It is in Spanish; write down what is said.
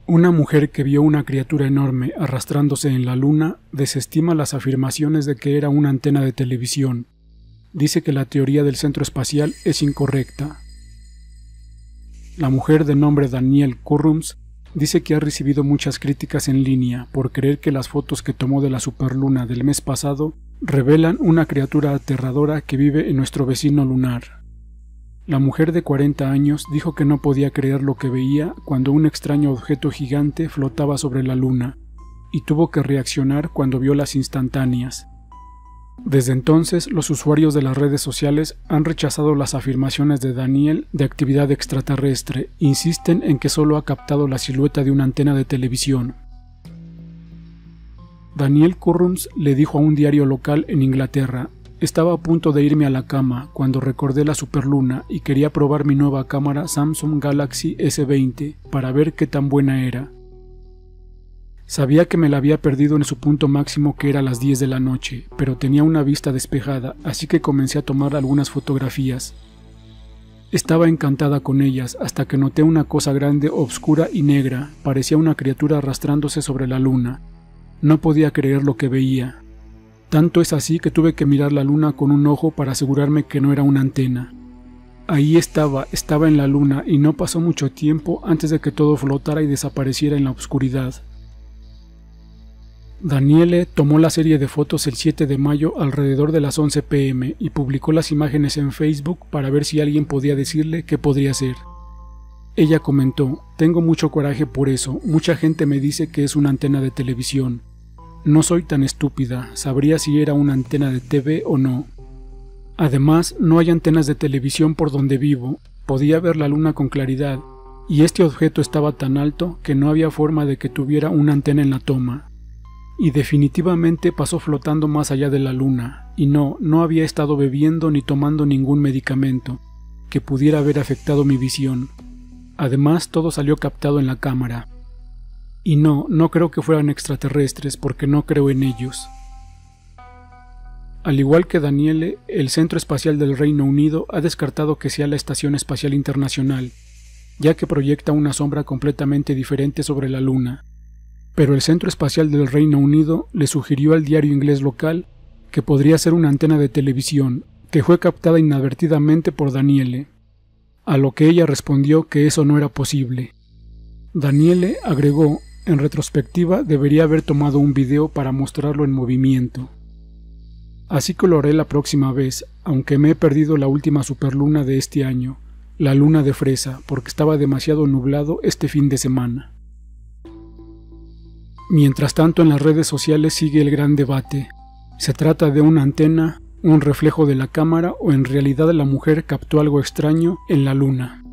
Una mujer que vio una criatura enorme arrastrándose en la luna desestima las afirmaciones de que era una antena de televisión. Dice que la teoría del centro espacial es incorrecta. La mujer de nombre Danielle Currums dice que ha recibido muchas críticas en línea por creer que las fotos que tomó de la superluna del mes pasado revelan una criatura aterradora que vive en nuestro vecino lunar. La mujer de 40 años dijo que no podía creer lo que veía cuando un extraño objeto gigante flotaba sobre la luna, y tuvo que reaccionar cuando vio las instantáneas. Desde entonces, los usuarios de las redes sociales han rechazado las afirmaciones de Danielle de actividad extraterrestre, insisten en que solo ha captado la silueta de una antena de televisión. Danielle Currums le dijo a un diario local en Inglaterra: «Estaba a punto de irme a la cama cuando recordé la superluna y quería probar mi nueva cámara Samsung Galaxy S20 para ver qué tan buena era. Sabía que me la había perdido en su punto máximo, que era a las 10 de la noche, pero tenía una vista despejada, así que comencé a tomar algunas fotografías. Estaba encantada con ellas hasta que noté una cosa grande, oscura y negra, parecía una criatura arrastrándose sobre la luna. No podía creer lo que veía. Tanto es así que tuve que mirar la luna con un ojo para asegurarme que no era una antena. Ahí estaba en la luna y no pasó mucho tiempo antes de que todo flotara y desapareciera en la oscuridad». Danielle tomó la serie de fotos el 7 de mayo alrededor de las 11 p.m. y publicó las imágenes en Facebook para ver si alguien podía decirle qué podría ser. Ella comentó: «Tengo mucho coraje por eso, mucha gente me dice que es una antena de televisión. No soy tan estúpida, sabría si era una antena de TV o no. Además, no hay antenas de televisión por donde vivo, podía ver la luna con claridad, y este objeto estaba tan alto que no había forma de que tuviera una antena en la toma. Y definitivamente pasó flotando más allá de la luna, y no había estado bebiendo ni tomando ningún medicamento que pudiera haber afectado mi visión. Además, todo salió captado en la cámara. Y no creo que fueran extraterrestres porque no creo en ellos». Al igual que Danielle, el Centro Espacial del Reino Unido ha descartado que sea la Estación Espacial Internacional, ya que proyecta una sombra completamente diferente sobre la luna. Pero el Centro Espacial del Reino Unido le sugirió al diario inglés local que podría ser una antena de televisión, que fue captada inadvertidamente por Danielle, a lo que ella respondió que eso no era posible. Danielle agregó: «En retrospectiva debería haber tomado un video para mostrarlo en movimiento. Así que lo haré la próxima vez, aunque me he perdido la última superluna de este año, la luna de fresa, porque estaba demasiado nublado este fin de semana». Mientras tanto, en las redes sociales sigue el gran debate. ¿Se trata de una antena, un reflejo de la cámara o en realidad la mujer captó algo extraño en la luna?